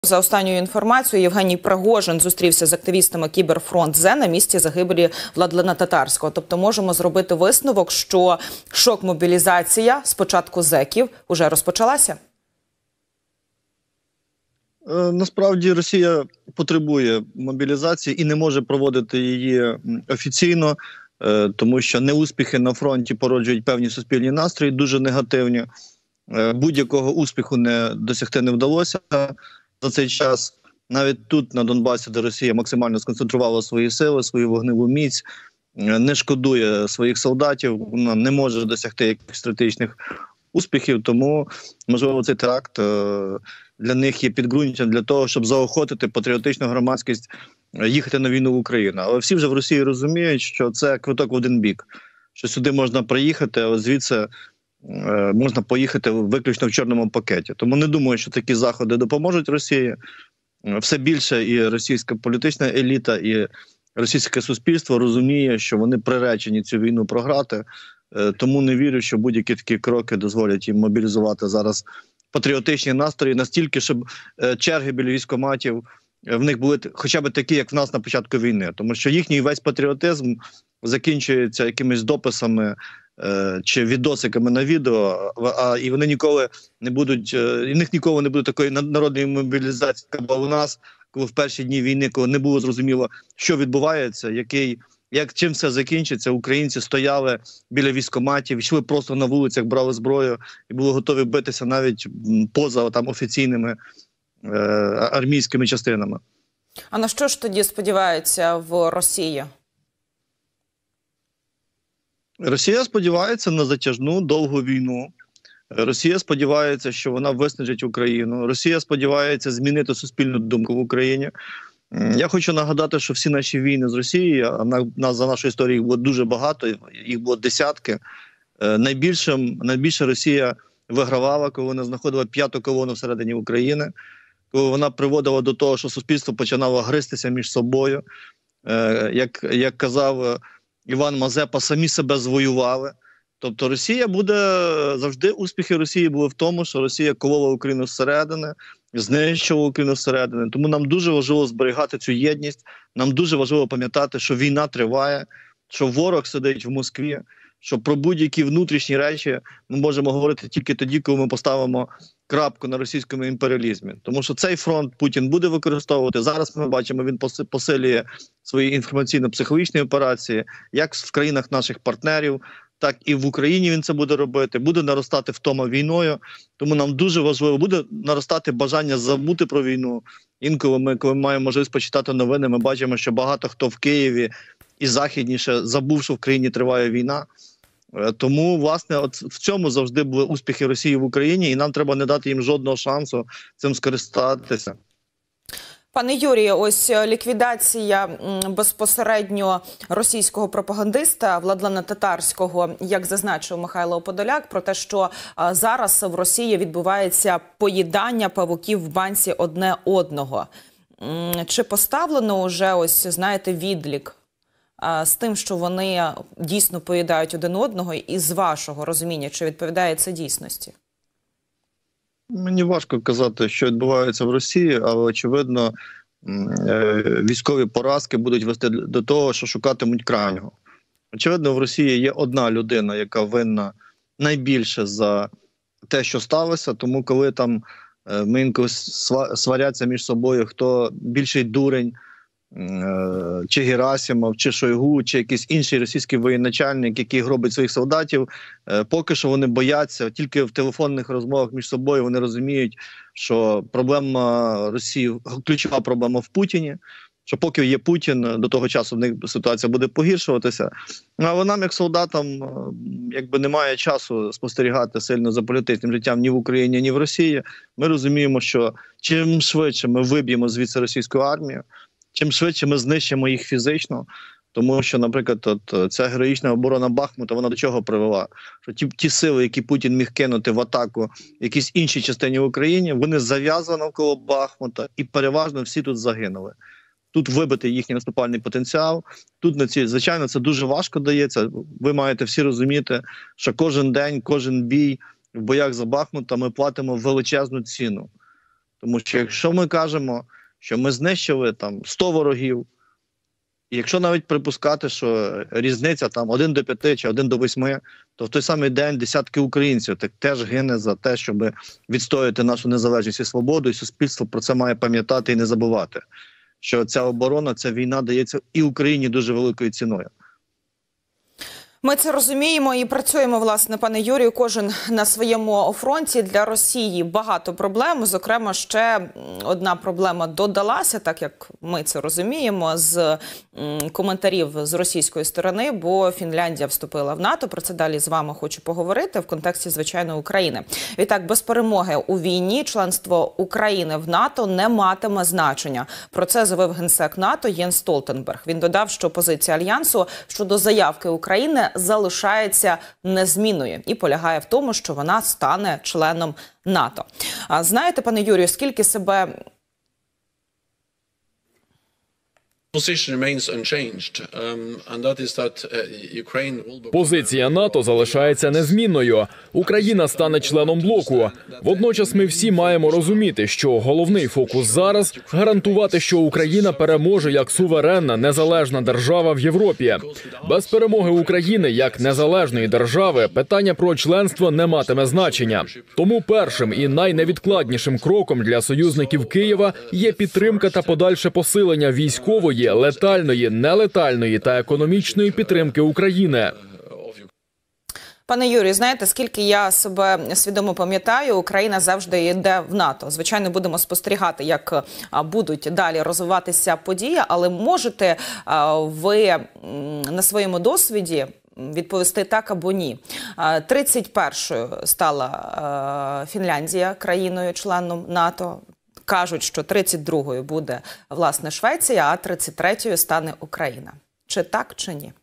За останньою інформацією, Євгеній Пригожин зустрівся з активістами Кіберфронт-Зе на місці загибелі Владлена Татарського. Тобто можемо зробити висновок, що шок-мобілізація з початку зеків уже розпочалася? Насправді Росія потребує мобілізації і не може проводити її офіційно, тому що неуспіхи на фронті породжують певні суспільні настрої, дуже негативні. Будь-якого успіху досягти не вдалося за цей час. Навіть тут, на Донбасі, де Росія максимально сконцентрувала свої сили, свою вогневу міць, не шкодує своїх солдатів, вона не може досягти якихось стратегічних успіхів, тому, можливо, цей теракт для них є підґрунтям для того, щоб заохотити патріотичну громадськість їхати на війну в Україну. Але всі вже в Росії розуміють, що це квиток в один бік, що сюди можна приїхати, а звідси можна поїхати виключно в чорному пакеті. Тому не думаю, що такі заходи допоможуть Росії. Все більше і російська політична еліта, і російське суспільство розуміє, що вони приречені цю війну програти. Тому не вірю, що будь-які такі кроки дозволять їм мобілізувати зараз патріотичні настрої настільки, щоб черги біля військкоматів в них були хоча б такі, як в нас на початку війни. Тому що їхній весь патріотизм закінчується якимись дописами чи відосиками на відео, і вони ніколи не будуть, і в них ніколи не буде такої народної мобілізації, як у нас, коли в перші дні війни, коли не було зрозуміло, що відбувається, чим все закінчиться. Українці стояли біля військкоматів, йшли просто на вулицях, брали зброю і були готові битися навіть поза офіційними армійськими частинами. А на що ж тоді сподівається в Росії? Росія сподівається на затяжну, довгу війну. Росія сподівається, що вона виснажить Україну. Росія сподівається змінити суспільну думку в Україні. Я хочу нагадати, що всі наші війни з Росією, а за нашу історію їх було дуже багато, їх було десятки. Найбільше Росія вигравала, коли вона знаходила п'яту колону всередині України, коли вона приводила до того, що суспільство починало гристися між собою. Як казав Іван Мазепа, самі себе звоювали. Тобто Росія буде, завжди успіхи Росії були в тому, що Росія колола Україну зсередини, знищувала Україну зсередини. Тому нам дуже важливо зберігати цю єдність, нам дуже важливо пам'ятати, що війна триває, що ворог сидить в Москві, що про будь-які внутрішні речі ми можемо говорити тільки тоді, коли ми поставимо крапку на російському імперіалізмі. Тому що цей фронт Путін буде використовувати. Зараз ми бачимо, він посилює свої інформаційно-психологічні операції, як в країнах наших партнерів, так і в Україні він це буде робити. Буде наростати втома війною. Тому нам дуже важливо, буде наростати бажання забути про війну. Інколи коли ми маємо можливість почитати новини, ми бачимо, що багато хто в Києві і західніше забув, що в країні триває війна. Тому, власне, в цьому завжди були успіхи Росії в Україні, і нам треба не дати їм жодного шансу цим скористатися. Пане Юрію, ось ліквідація безпосередньо російського пропагандиста Владлена Татарського, як зазначив Михайло Подоляк, про те, що зараз в Росії відбувається поїдання павуків в банці одне одного. Чи поставлено вже, ось, знаєте, відлік з тим, що вони дійсно поїдають один одного, і з вашого розуміння, чи відповідає це дійсності? Мені важко казати, що відбувається в Росії, але, очевидно, військові поразки будуть вести до того, що шукатимуть крайнього. Очевидно, в Росії є одна людина, яка винна найбільше за те, що сталося, тому коли там інколи сваряться між собою, хто більший дурень, чи Герасимов, чи Шойгу, чи якийсь інший російський воєначальник, який гробить своїх солдатів, поки що вони бояться, тільки в телефонних розмовах між собою вони розуміють, що проблема Росії, ключова проблема в Путіні, що поки є Путін, до того часу в них ситуація буде погіршуватися. Але нам, як солдатам, якби немає часу спостерігати сильно за політичним життям ні в Україні, ні в Росії. Ми розуміємо, що чим швидше ми виб'ємо звідси російську армію, чим швидше ми знищимо їх фізично, тому що, наприклад, ця героїчна оборона Бахмута, вона до чого привела? Що ті сили, які Путін міг кинути в атаку в якійсь іншій частині України, вони зав'язані навколо Бахмута і переважно всі тут загинули. Тут вибити їхній наступальний потенціал, звичайно, це дуже важко дається. Ви маєте всі розуміти, що кожен день, кожен бій в боях за Бахмута ми платимо величезну ціну. Тому що якщо ми кажемо, що ми знищили там 100 ворогів, і якщо навіть припускати, що різниця там 1 до 5 чи 1 до 8, то в той самий день десятки українців так теж гине за те, щоб відстояти нашу незалежність і свободу, і суспільство про це має пам'ятати і не забувати, що ця оборона, ця війна дається і Україні дуже великою ціною. Ми це розуміємо і працюємо, власне, пане Юрію, кожен на своєму фронті. Для Росії багато проблем, зокрема, ще одна проблема додалася, так як ми це розуміємо, з коментарів з російської сторони, бо Фінляндія вступила в НАТО. Про це далі з вами хочу поговорити в контексті, звичайно, України. Відтак, без перемоги у війні членство України в НАТО не матиме значення. Про це заявив генсек НАТО Єнс Столтенберг. Він додав, що позиція Альянсу щодо заявки України залишається незмінною і полягає в тому, що вона стане членом НАТО. А знаєте, пане Юрію, скільки себе... Позиція НАТО залишається незмінною. Україна стане членом блоку. Водночас ми всі маємо розуміти, що головний фокус зараз – гарантувати, що Україна переможе як суверенна, незалежна держава в Європі. Без перемоги України як незалежної держави питання про членство не матиме значення. Тому першим і найневідкладнішим кроком для союзників Києва є підтримка та подальше посилення військової, летальної, нелетальної та економічної підтримки України. Пане Юрію, знаєте, скільки я себе свідомо пам'ятаю, Україна завжди йде в НАТО. Звичайно, будемо спостерігати, як будуть далі розвиватися події, але можете ви на своєму досвіді відповісти так або ні. 31-ю стала Фінляндія країною-членом НАТО. Кажуть, що 32-ю буде, власне, Швеція, а 33-ю стане Україна. Чи так, чи ні?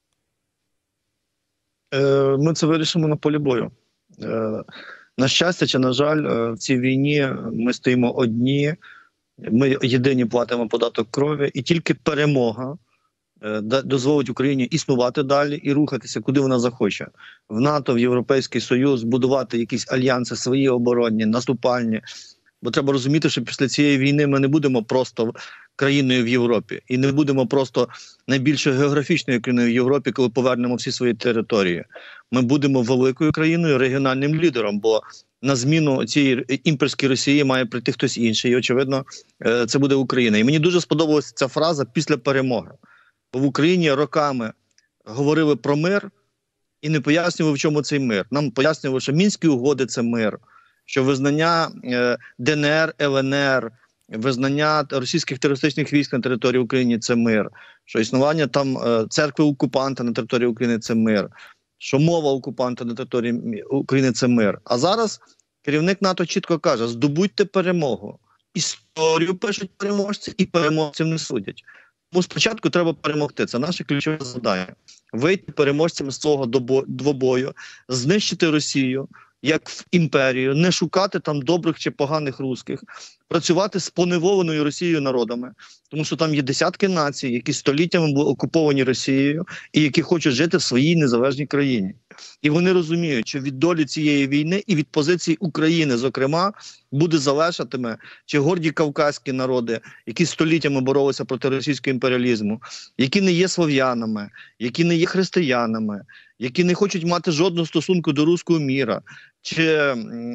Ми це вирішимо на полі бою. На щастя чи на жаль, в цій війні ми стоїмо одні, ми єдині платимо податок крові, і тільки перемога дозволить Україні існувати далі і рухатися, куди вона захоче. В НАТО, в Європейський Союз, будувати якісь альянси свої оборонні, наступальні. Бо треба розуміти, що після цієї війни ми не будемо просто країною в Європі. І не будемо просто найбільшою географічною країною в Європі, коли повернемо всі свої території. Ми будемо великою країною, регіональним лідером, бо на зміну цієї імперської Росії має прийти хтось інший. І, очевидно, це буде Україна. І мені дуже сподобалася ця фраза «після перемоги». Бо в Україні роками говорили про мир і не пояснювали, в чому цей мир. Нам пояснювали, що Мінські угоди – це мир, що визнання ДНР, ЛНР, визнання російських терористичних військ на території України – це мир, що існування там церкви-окупанта на території України – це мир, що мова окупанта на території України – це мир. А зараз керівник НАТО чітко каже: здобудьте перемогу. Історію пишуть переможці і переможців не судять. Тому спочатку треба перемогти. Це наше ключове завдання. Вийти переможцями з цього двобою, знищити Росію як в імперію, не шукати там добрих чи поганих русських, працювати з поневоленою Росією народами, тому що там є десятки націй, які століттями були окуповані Росією і які хочуть жити в своїй незалежній країні. І вони розуміють, що від долі цієї війни і від позиції України, зокрема, буде залежатиме, чи горді кавказькі народи, які століттями боролися проти російського імперіалізму, які не є слов'янами, які не є християнами, які не хочуть мати жодного стосунку до руського міра, чи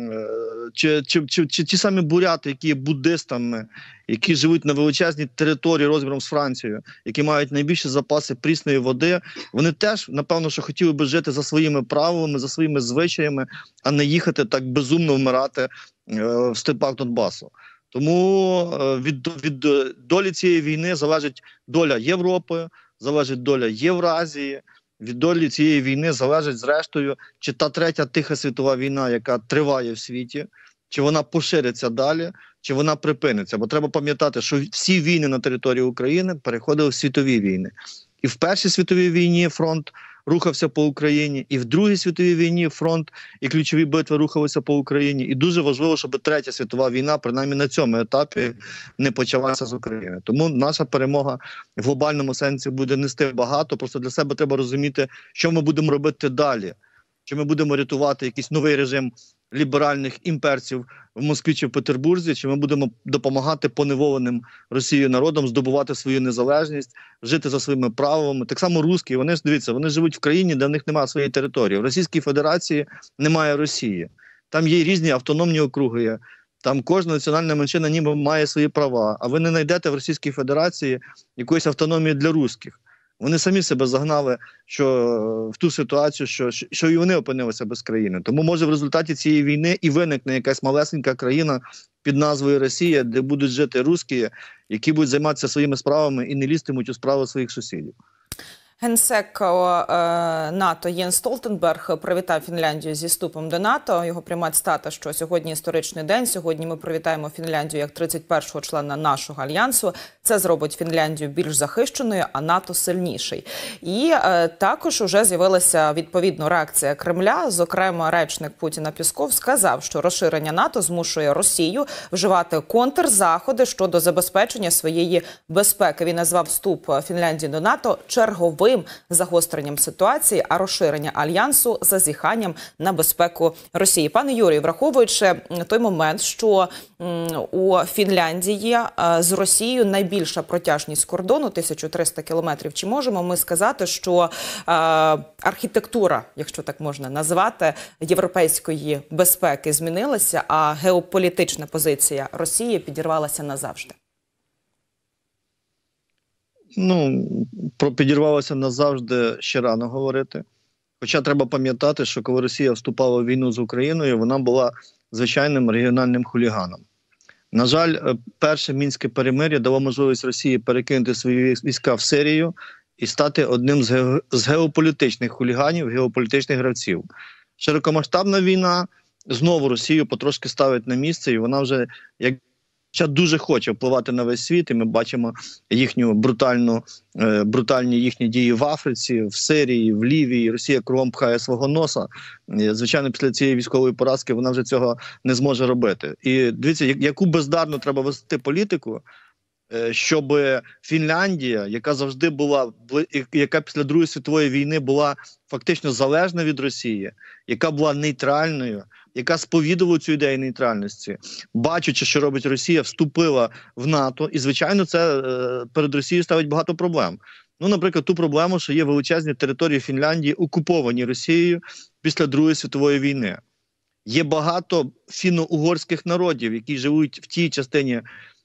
ті самі буряти, які є буддистами, які живуть на величезній території розміром з Францією, які мають найбільші запаси прісної води, вони теж, напевно, що хотіли би жити за своїми правилами, за своїми звичаями, а не їхати так безумно вмирати в степах Донбасу. Тому від долі цієї війни залежить доля Європи, залежить доля Євразії, від долі цієї війни залежить, зрештою, чи та третя тиха світова війна, яка триває в світі, чи вона пошириться далі, чи вона припиниться. Бо треба пам'ятати, що всі війни на території України переходили в світові війни. І в Першій світовій війні фронт рухався по Україні, і в Другій світовій війні фронт і ключові битви рухалися по Україні. І дуже важливо, щоб Третя світова війна, принаймні на цьому етапі, не почалася з України. Тому наша перемога в глобальному сенсі буде нести багато. Просто для себе треба розуміти, що ми будемо робити далі. Чи ми будемо рятувати якийсь новий режим ліберальних імперців в Москві чи в Петербурзі, чи ми будемо допомагати поневоленим Росією народам здобувати свою незалежність, жити за своїми правилами. Так само русські, вони ж, дивіться, вони живуть в країні, де в них немає своєї території. В Російській Федерації немає Росії. Там є різні автономні округи, там кожна національна меншина ніби має свої права, а ви не знайдете в Російській Федерації якоїсь автономії для русських. Вони самі себе загнали в ту ситуацію, що і вони опинилися без країни. Тому, може, в результаті цієї війни і виникне якась малесенька країна під назвою Росія, де будуть жити русські, які будуть займатися своїми справами і не лізтимуть у справи своїх сусідів. Генсек НАТО Єнс Столтенберг привітав Фінляндію зі вступом до НАТО. Його пряма цитата, що сьогодні історичний день, сьогодні ми привітаємо Фінляндію як 31-го члена нашого альянсу. Це зробить Фінляндію більш захищеною, а НАТО сильніший. І також уже з'явилася відповідна реакція Кремля. Зокрема, речник Путіна Пєсков сказав, що розширення НАТО змушує Росію вживати контрзаходи щодо забезпечення своєї безпеки. Він назвав вступ Фінляндії до НАТО черговим загостренням ситуації, а розширення альянсу зазіханням на безпеку Росії. Пане Юрію, враховуючи той момент, що у Фінляндії з Росією найбільша протяжність кордону – 1300 кілометрів, чи можемо ми сказати, що архітектура, якщо так можна назвати, європейської безпеки змінилася, а геополітична позиція Росії підірвалася назавжди? Про підірвалося назавжди ще рано говорити. Хоча треба пам'ятати, що коли Росія вступала в війну з Україною, вона була звичайним регіональним хуліганом. На жаль, перше Мінське перемир'я дало можливість Росії перекинути свої війська в Сирію і стати одним з геополітичних хуліганів, геополітичних гравців. Широкомасштабна війна знову Росію потрошки ставить на місце, і вона вже дуже хоче впливати на весь світ, і ми бачимо їхню брутальні їхні дії в Африці, в Сирії, в Лівії. Росія кругом пхає свого носа. Звичайно, після цієї військової поразки вона вже цього не зможе робити. І дивіться, яку бездарно треба вести політику, щоб Фінляндія, яка завжди була, яка після Другої світової війни була фактично залежна від Росії, яка була нейтральною, яка сповідувала цю ідею нейтральності, бачачи, що робить Росія, вступила в НАТО, і, звичайно, це перед Росією ставить багато проблем. Наприклад, ту проблему, що є величезні території Фінляндії, окуповані Росією після Другої світової війни. Є багато фінно-угорських народів, які живуть в тій частині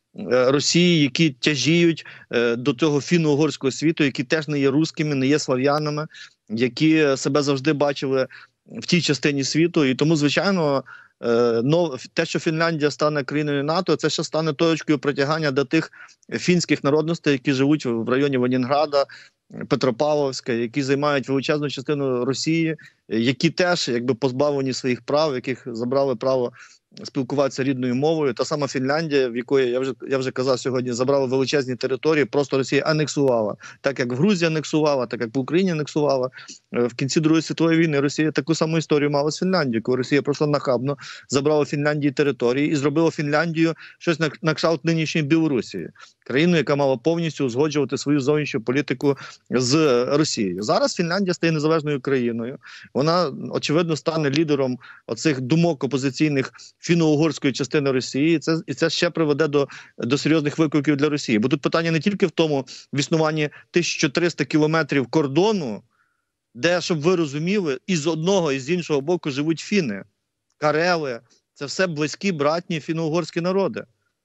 Росії, які тяжіють до того фінно-угорського світу, які теж не є русскими, не є слав'янами, які себе завжди бачили в тій частині світу. І тому, звичайно, те, що Фінляндія стане країною НАТО, це ще стане точкою притягання до тих фінських народностей, які живуть в районі Ленінграда, Петропавловська, які займають величезну частину Росії, які теж позбавлені своїх прав, яких забрали право спілкуватися рідною мовою. Та сама Фінляндія, в якої, я вже казав сьогодні, забрала величезні території, просто Росія анексувала. Так як в Грузії анексувала, так як в Україні анексувала. В кінці Другої світової війни Росія таку саму історію мала з Фінляндією, коли Росія просто нахабно забрала Фінляндії території і зробила Фінляндію щось на кшталт нинішньої Білорусі. Країну, яка мала повністю узгоджувати свою зовнішню політику з Росією. Зараз Фінляндія стає незалежною країною. Вона, очевидно, стане лідером оцих думок опозиційних фінно-угорської частини Росії, і це ще приведе до серйозних викликів для Росії. Бо тут питання не тільки в тому, в існуванні 1300 кілометрів кордону, де, щоб ви розуміли, і з одного, і з іншого боку живуть фіни, карели. Це все близькі, братні фінно-угорські народи.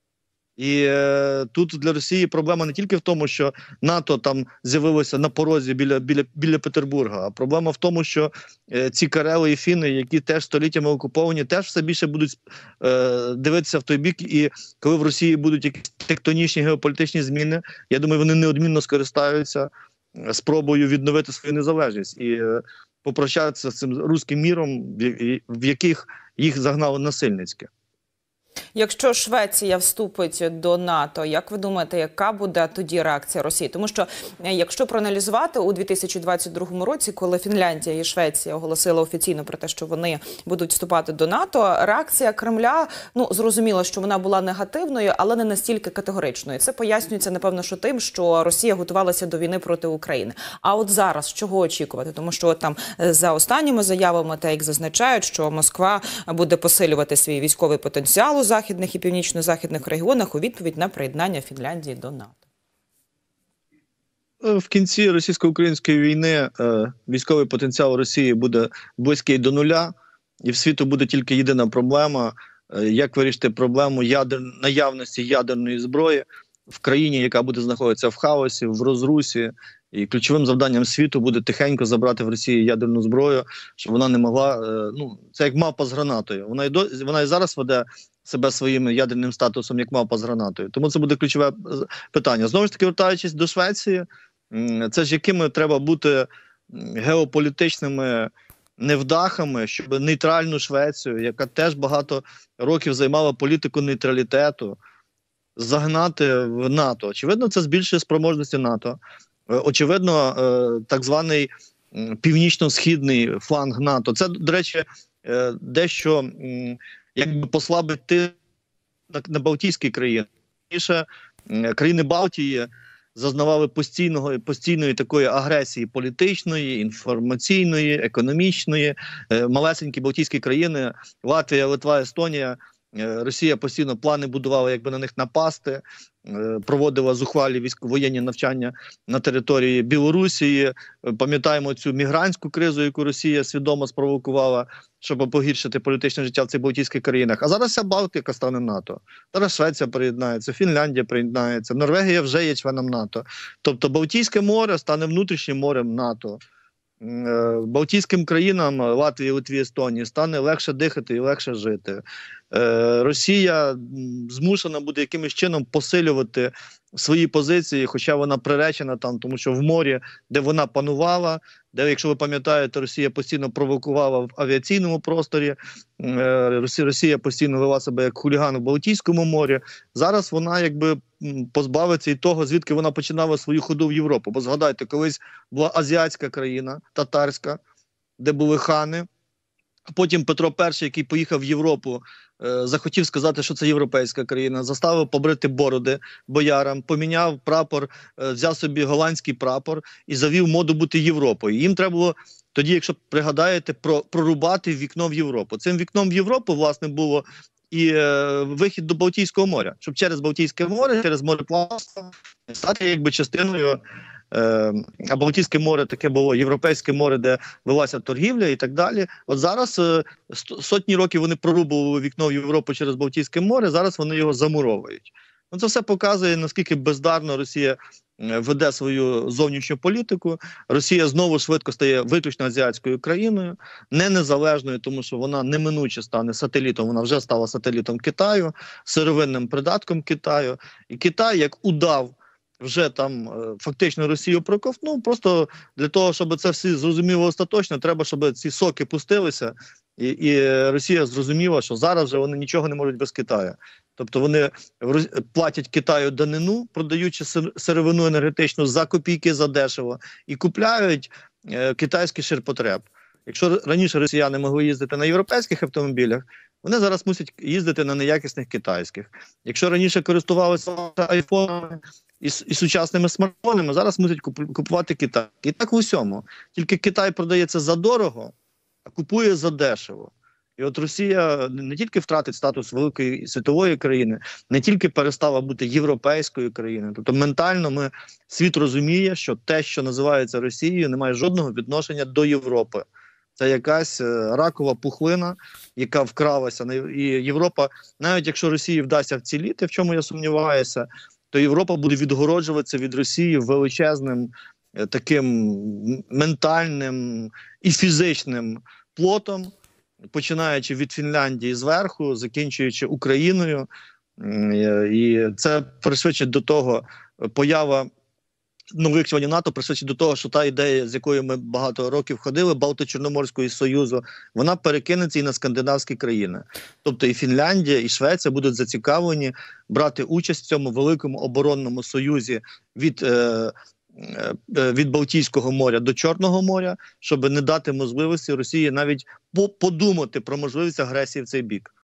І тут для Росії проблема не тільки в тому, що НАТО там з'явилося на порозі біля Петербурга, а проблема в тому, що ці карели і фіни, які теж століттями окуповані, теж все більше будуть дивитися в той бік. І коли в Росії будуть якісь тектонічні геополітичні зміни, я думаю, вони неодмінно скористаються спробою відновити свою незалежність і попрощатися з цим руським міром, в яких їх загнало насильницьке. Якщо Швеція вступить до НАТО, як ви думаєте, яка буде тоді реакція Росії? Тому що, якщо проаналізувати, у 2022 році, коли Фінляндія і Швеція оголосили офіційно про те, що вони будуть вступати до НАТО, реакція Кремля, зрозуміло, що вона була негативною, але не настільки категоричною. Це пояснюється, напевно, що тим, що Росія готувалася до війни проти України. А от зараз чого очікувати? Тому що там за останніми заявами, так як зазначають, що Москва буде посилювати свій військовий потенціал у західних і північно-західних регіонах у відповідь на приєднання Фінляндії до НАТО. В кінці російсько-української війни військовий потенціал Росії буде близький до нуля, і в світу буде тільки єдина проблема – як вирішити проблему наявності ядерної зброї в країні, яка буде знаходитися в хаосі, в розрусі. І ключовим завданням світу буде тихенько забрати в Росії ядерну зброю, щоб вона не могла, це як мавпа з гранатою. Вона і зараз веде себе своїм ядерним статусом, як мавпа з гранатою. Тому це буде ключове питання. Знову ж таки, вертаючись до Швеції, це ж якими треба бути геополітичними невдахами, щоб нейтральну Швецію, яка теж багато років займала політику нейтралітету, загнати в НАТО. Очевидно, це збільшує спроможності НАТО. Очевидно, так званий північно-східний фланг НАТО. Це, до речі, дещо якби послабить тиск на Балтійські країни. Раніше країни Балтії зазнавали постійної такої агресії політичної, інформаційної, економічної. Малесенькі Балтійські країни, Латвія, Литва, Естонія, Росія постійно плани будувала, якби на них напасти, проводила зухвалі воєнні навчання на території Білорусі. Пам'ятаємо цю мігрантську кризу, яку Росія свідомо спровокувала, щоб погіршити політичне життя в цих Балтійських країнах. А зараз вся Балтика стане НАТО. Зараз Швеція приєднається, Фінляндія приєднається, Норвегія вже є членом НАТО. Тобто Балтійське море стане внутрішнім морем НАТО. Балтійським країнам, Латвії, Литві, Естонії, стане легше дихати і легше жити. Росія змушена буде якимось чином посилювати свої позиції, хоча вона приречена там, тому що в морі, де вона панувала, де, якщо ви пам'ятаєте, Росія постійно провокувала в авіаційному просторі, Росія постійно вела себе як хуліган в Балтійському морі, зараз вона якби позбавиться і того, звідки вона починала свою ходу в Європу. Бо згадайте, колись була азіатська країна, татарська, де були хани, а потім Петро І, який поїхав в Європу, захотів сказати, що це європейська країна, заставив побрити бороди боярам, поміняв прапор, взяв собі голландський прапор і завів моду бути Європою. Їм треба було тоді, якщо пригадаєте, прорубати вікно в Європу. Цим вікном в Європу, власне, було і вихід до Балтійського моря, щоб через Балтійське море, через мореплавство стати якби частиною. А Балтійське море таке було Європейське море, де велася торгівля і так далі. От зараз сотні років вони прорубували вікно в Європу через Балтійське море, зараз вони його замуровують. Це все показує, наскільки бездарно Росія веде свою зовнішню політику. Росія знову швидко стає виключно азіатською країною, не незалежною, тому що вона неминуче стане сателітом, вона вже стала сателітом Китаю, сировинним придатком Китаю. І Китай, як удав, вже там фактично Росію проковтнув, просто для того, щоб це всі зрозуміло остаточно, треба, щоб ці соки пустилися, і Росія зрозуміла, що зараз вже вони нічого не можуть без Китаю. Тобто вони платять Китаю данину, продаючи сировину енергетичну за копійки, за дешево, і купляють китайський ширпотреб. Якщо раніше росіяни могли їздити на європейських автомобілях, вони зараз мусять їздити на неякісних китайських. Якщо раніше користувалися айфонами і сучасними смартфонами, зараз мусять купувати китайські. І так в усьому. Тільки Китай продається задорого, а купує задешево. І от Росія не тільки втратить статус великої світової країни, не тільки перестала бути європейською країною. Тобто ментально світ розуміє, що те, що називається Росією, не має жодного відношення до Європи. Це якась ракова пухлина, яка вкралася. І Європа, навіть якщо Росії вдасться вціліти, в чому я сумніваюся, то Європа буде відгороджуватися від Росії величезним таким ментальним і фізичним плотом, починаючи від Фінляндії зверху, закінчуючи Україною. І це пришвидшить до того поява нових членів НАТО пришвидшить до того, що та ідея, з якою ми багато років ходили, Балто-Чорноморського Союзу, вона перекинеться і на скандинавські країни. Тобто і Фінляндія, і Швеція будуть зацікавлені брати участь в цьому великому оборонному союзі від Балтійського моря до Чорного моря, щоб не дати можливості Росії навіть подумати про можливість агресії в цей бік.